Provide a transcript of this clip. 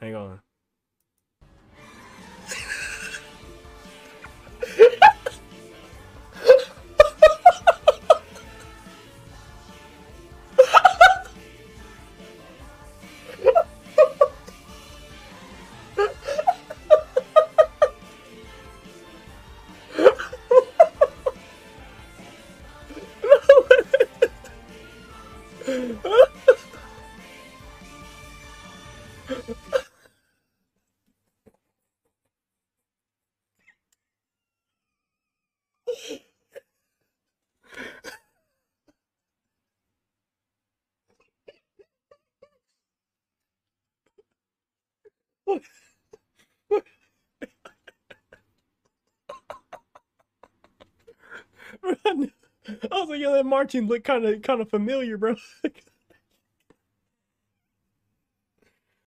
Hang on. I was like, yeah, that marching looked kind of familiar, bro.